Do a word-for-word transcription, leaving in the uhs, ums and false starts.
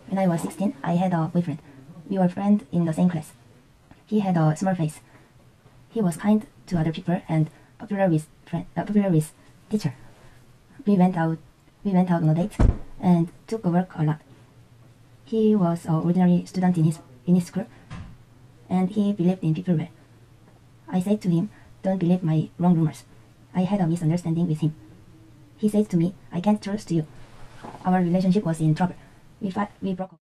When I was sixteen, I had a boyfriend. We were friends in the same class. He had a small face. He was kind to other people and popular with friend, uh, popular with teacher. We went out. We went out on a date and took a work a lot. He was an ordinary student in his in his school, and he believed in people well. I said to him, "Don't believe my wrong rumors." I had a misunderstanding with him. He said to me, "I can't trust you." Our relationship was in trouble. We, we broke up.